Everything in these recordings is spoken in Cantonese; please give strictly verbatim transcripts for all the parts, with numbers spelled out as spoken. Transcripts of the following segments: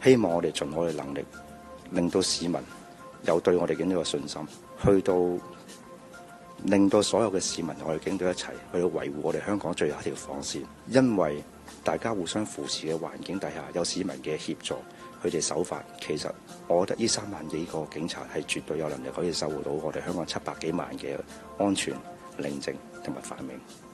希望我哋盡我哋能力，令到市民有對我哋嘅呢個信心，去到令到所有嘅市民同我哋警隊一齊去到維護我哋香港最後一條防線。因為大家互相扶持嘅環境底下，有市民嘅協助，佢哋守法，其實我覺得呢三萬幾個警察係絕對有能力可以守護到我哋香港七百幾萬嘅安全、寧靜同埋繁榮。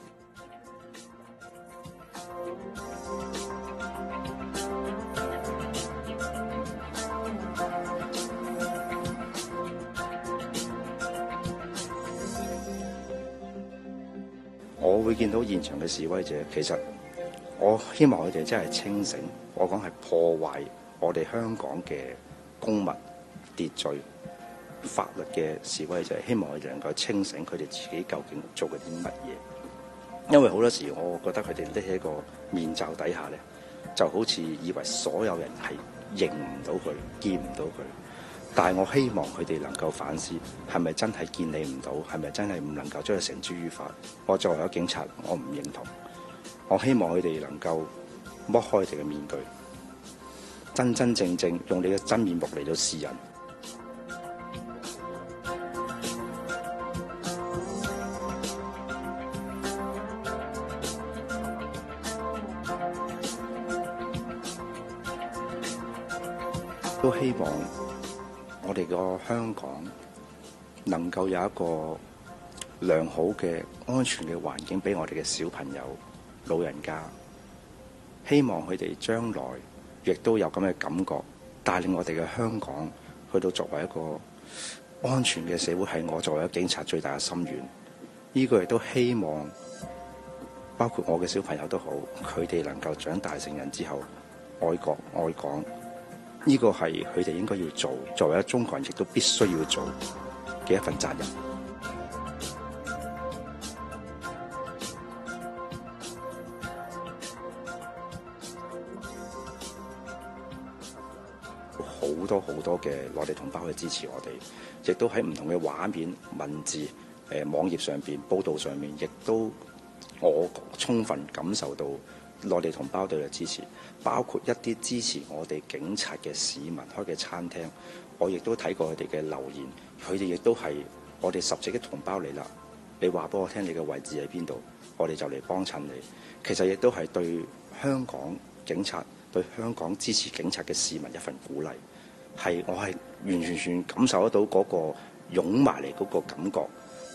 我會見到現場嘅示威者，其實我希望佢哋真係清醒。我講係破壞我哋香港嘅公物秩序、法律嘅示威者，希望佢哋能夠清醒，佢哋自己究竟做緊啲乜嘢。因為好多時，我覺得佢哋匿喺個面罩底下咧，就好似以為所有人係認唔到佢、見唔到佢。但係我希望佢哋能夠反思，係咪真係見你唔到？係咪真係唔能夠將佢繩之於法？我作為一個警察，我唔認同。我希望佢哋能夠剝開佢哋嘅面具，真真正正用你嘅真面目嚟到示人。都希望我哋個香港能夠有一個良好嘅安全嘅環境俾我哋嘅小朋友、老人家。希望佢哋將來亦都有咁嘅感覺，帶領我哋嘅香港去到作為一個安全嘅社會，係我作為一個警察最大嘅心願。呢個亦都希望包括我嘅小朋友都好，佢哋能夠長大成人之後愛國愛港。呢個係佢哋應該要做，作為一中國人亦都必須要做嘅一份責任。好多好多嘅內地同胞去支持我哋，亦都喺唔同嘅畫面、文字、誒網頁上邊、報道上面，亦都我充分感受到內地同胞對嘅支持，包括一啲支持我哋警察嘅市民開嘅餐廳，我亦都睇過佢哋嘅留言，佢哋亦都係我哋十幾億同胞嚟啦。你話俾我聽，你嘅位置喺邊度，我哋就嚟幫襯你。其實亦都係對香港警察、對香港支持警察嘅市民一份鼓勵，係我係完全全感受得到嗰個湧埋嚟嗰個感覺。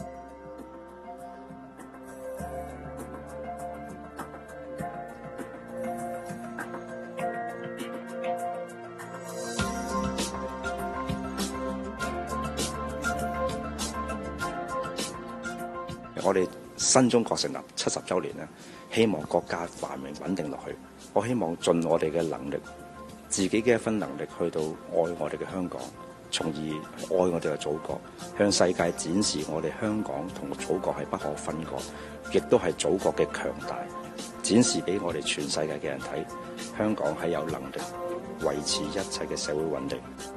我哋新中國成立七十週年咧，希望國家繁榮穩定落去。我希望盡我哋嘅能力，自己嘅一分能力去到愛我哋嘅香港，從而愛我哋嘅祖國，向世界展示我哋香港同祖國係不可分割，亦都係祖國嘅強大，展示俾我哋全世界嘅人睇，香港係有能力維持一切嘅社會穩定。